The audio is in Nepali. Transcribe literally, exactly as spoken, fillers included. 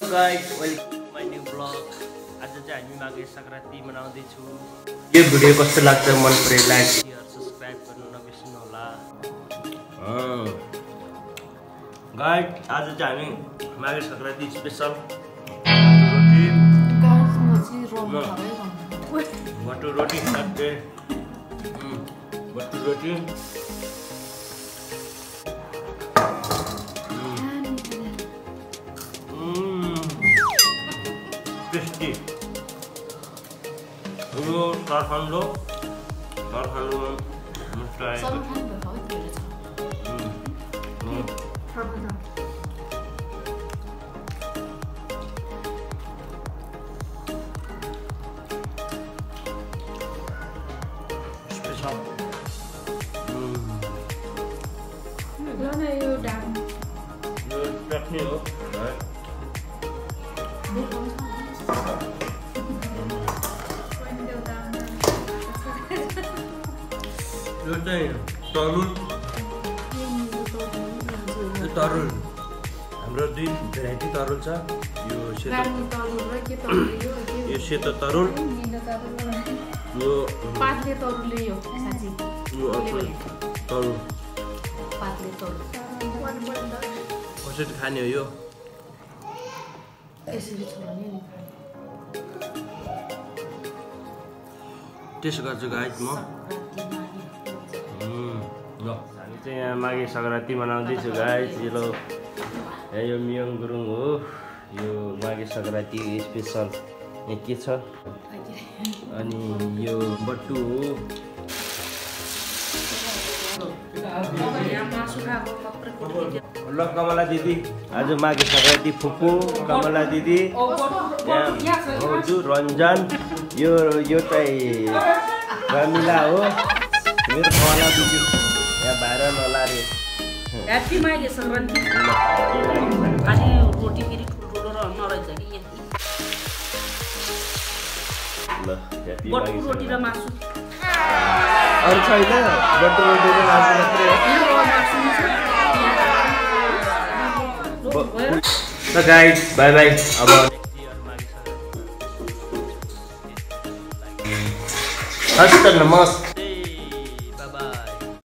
Guys, welcome to my new vlog. आज चाहिँ हामी माघे संक्रान्ति मनाउँदै छौं। यो भिडियो कस्तो लाग्छ मन परे लाइक, शेयर, सब्स्क्राइब गर्न नबिर्सनु होला। गाइस, आज चाहिँ हामी माघे संक्रान्ति स्पेशल रोटी गाइस म चाहिँ रोम खाबै भन्नु। बटु रोटी खाते। बटु रोटी टेस्टी यो सरखण्डो सरखण्डो ट्राई सरखण्डो हो त्यो छ सरखण्डो स्पेशल यो न यो डाम यो चटनी हो है यो चाहिँ तरुल यो तरुल हाम्रो दुई भेराइटी तरुल छ यो सेतो तरुल र के तरुल यो यो सेतो तरुल यो पातले तरुल यो साच्चै यो अर्को तरुल पातले तरुल कसरी खाने हो यो यसरी छोड्ने नि टेस्ट गर्छु गाइस म ल हामी चाहिँ यहाँ माघे संक्रान्ति मनाउँदैछु गाइस यो यो मियोङ गुरुङ हो यो माघे संक्रान्ति स्पेशल यहाँ के छ अनि यो बट्टु हो ल कमला दिदी आज माघे संक्रान्ति फुपू कमला दिदी यहाँ हजुर रञ्जन यो यो चाहिँ रमिला हो मेरो कमला दिदी यहाँ बाहिर नलारे ह्याप्पी माघे संक्रान्ति आज रोटी फेरि ठुलो र नरहेछ कि ल ह्याप्पी माघे रोटी र मासु अरु छैन बट्टु रोटी र मासु मात्रै हो So guys, bye bye. About next year, Maghe Sankranti. Hasta namaste.